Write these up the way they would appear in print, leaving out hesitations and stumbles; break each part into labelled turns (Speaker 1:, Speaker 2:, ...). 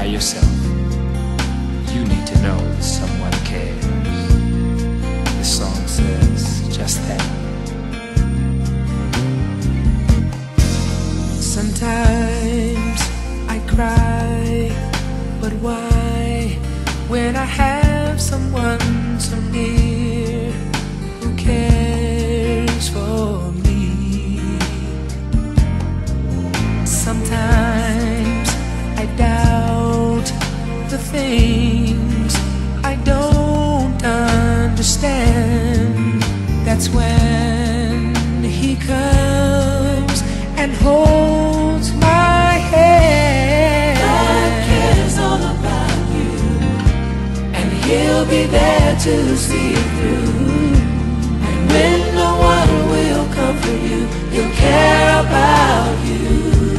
Speaker 1: yourself. You need to know that someone cares. This song says just that. Sometimes I cry, but why? When I have someone so near who cares for me. Sometimes I doubt the things I don't understand. That's when he comes and holds my hand. God cares all about you, and he'll be there to see it through. And when no one will comfort you, he'll care about you.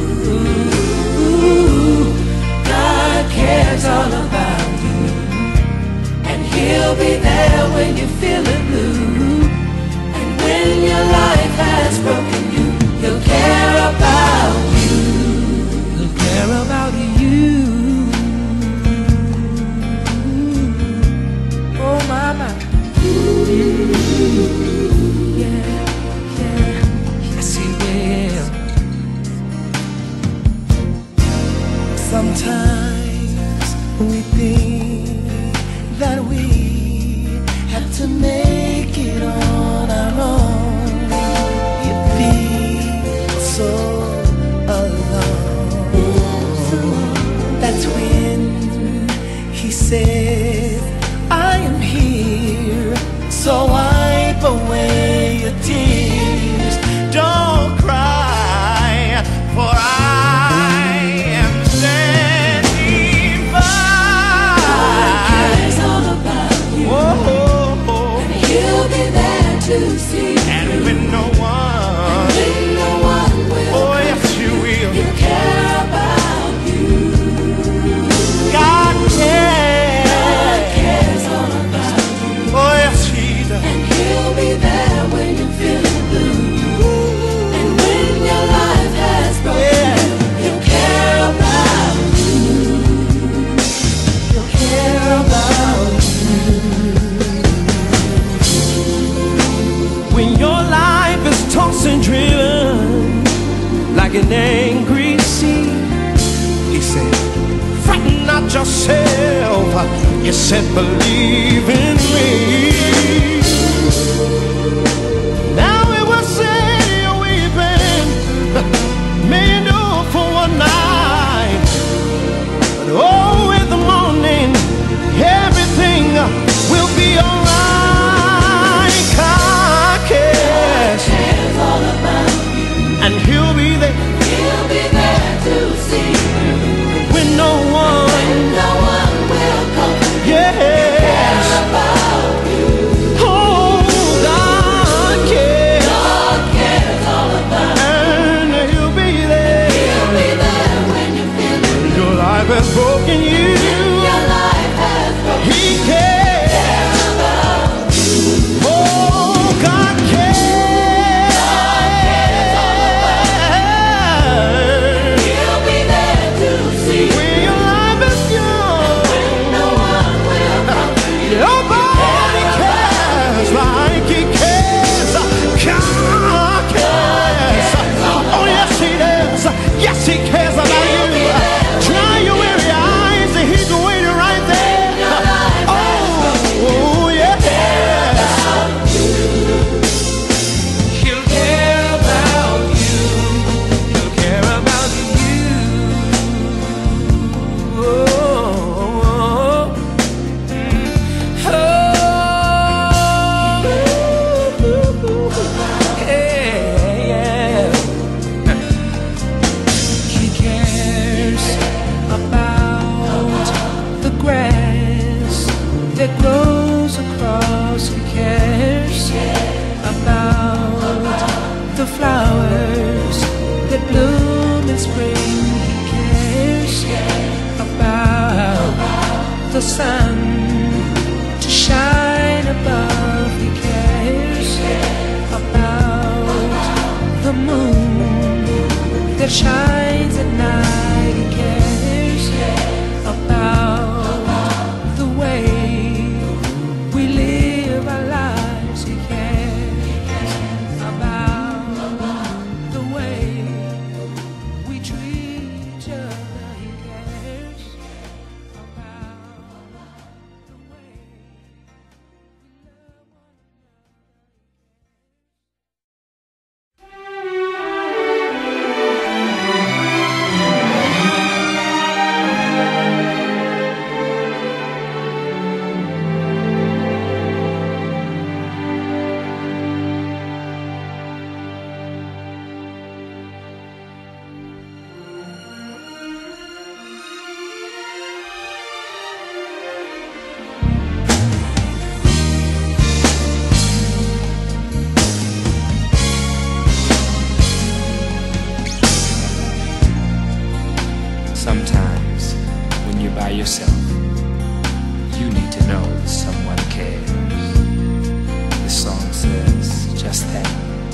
Speaker 1: God cares all about you, and he'll be there when you're feeling blue. And when your life has broken you, he'll care about you. He'll care about you. Oh mama. Yeah, yeah, yes he will. Sometimes we think that we have to make it on our own. You feel so alone. That's when he said, I am here, so wipe away your tears. Don't cry, for I am standing by. God cares all about you. Whoa. And he'll be there to see you. And when no one will, oh yes you will, he'll care about you. God cares all about you. Oh yes he does. And he'll be there when you're feeling blue. And when your life has broken you, he'll care about you. He'll care about you. When your life is tossed and driven like an angry sea, he said, frighten not yourself. You said, believe in me. Now it will say you're weeping, may endure for one night, but oh, in the morning, everything will be alright. God cares all about you, and he'll be there. He'll be there to see you. When no one will come, yes. Care about you. Oh, God cares. God cares all about you, and he'll be there. He'll be there when you're feeling your life has broken you. Your life has broken he cares about you. Oh, God cares. God cares all about you. He'll be there to see you. When your life is young, when no one will come to you. Nobody cares like he cares. God cares. Oh yes he does. Yes he cares about you. Dry your weary eyes, he's waiting right there. Oh yes. He'll care about you. He'll care about you. Oh, yeah. He cares about the grass that grows across. He cares about the flowers that bloom in spring. He cares about the sun to shine above. He cares about the moon that shines at night. He cares about
Speaker 2: by yourself, you need to know that someone cares. This song says just that.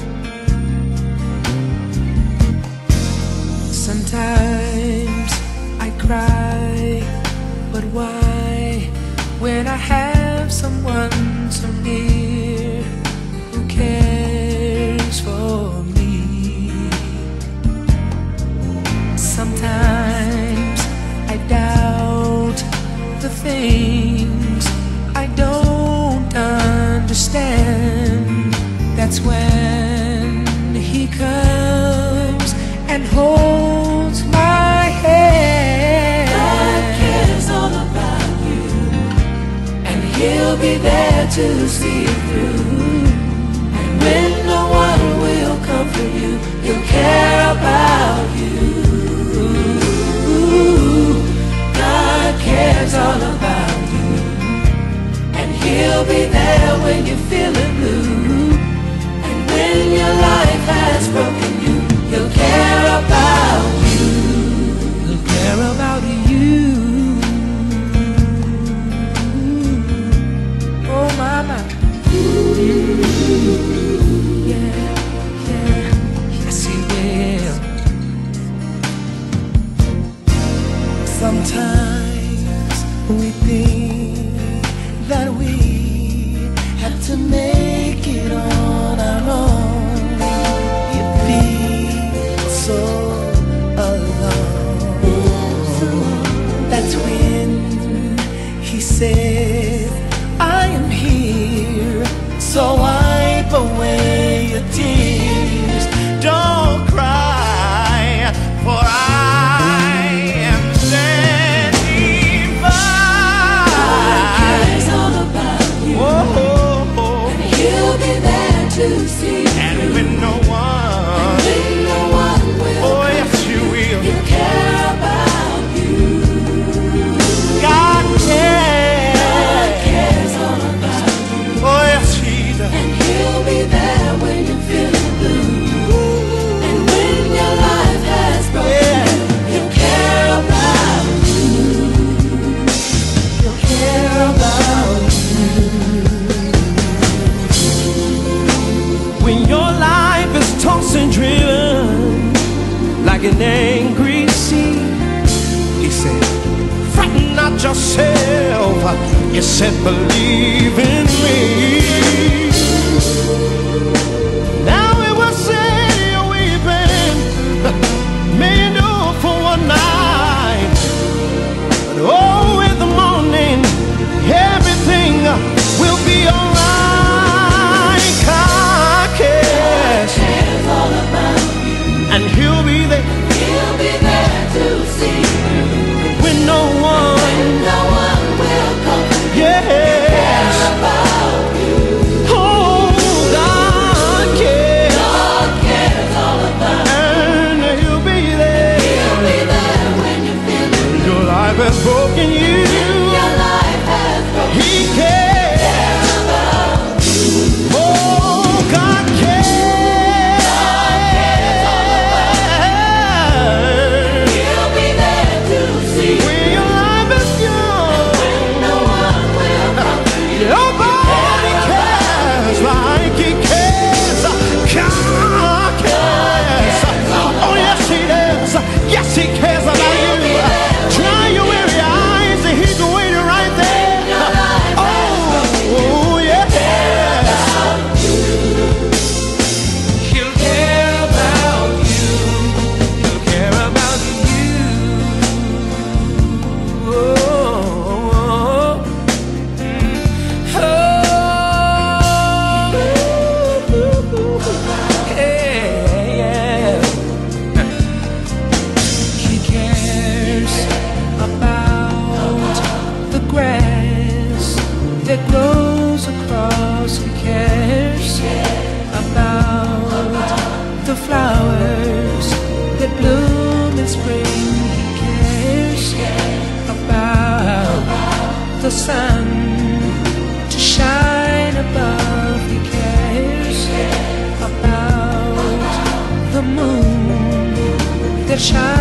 Speaker 3: Sometimes I cry, but why? When I have someone so near who cares for me. Sometimes I doubt the things I don't understand. That's when he comes and holds my hand. God cares all about you, and He'll be there to see you through. And when no one will comfort you, He'll care about you. God cares all about you, and He'll be there when you're feeling blue. And when your life has broken you, He'll care about you. He'll care about you. Oh mama. Yeah, yeah, yes He will. Sometimes we think that we have to make it on our own. You feel so alone. That's when He said, I am here, so wipe away your tears. Don't cry, for I am standing by. God cares all about you. Oh, and He'll be there to see you. And when no one will, oh yes you will, He'll care about you. God cares all about you. Oh yes He does. And He'll be there when you're feeling blue. And when your life has broken, He'll care about you. He'll care about you. When your life is tossed and driven like an angry sea, He said, frighten not yourself. He said, believe in me. Now it will say you're weeping, may endure for one night, but oh, in the morning everything will be alright. God cares all about you, and He'll be there. He'll be there to see you when no one will come. Yeah. Cares about you. Oh, God cares. God cares all about you, and He'll be there. He'll be there when you're feeling your life has broken you. Your life has broken He cares about you. Oh, God cares. God cares all about you. He'll be there to see you when your life is young. When no one will come to you. Nobody cares like He cares. God cares. Oh yes He does. Yes He cares about you. Dry your weary eyes and He's waiting right there. Oh yes. He'll care about you. He'll care about you. Oh, yeah. He cares about the grass that grows across. He cares about the flowers that bloom in spring. He cares about the sun to shine above. He cares about the moon that shines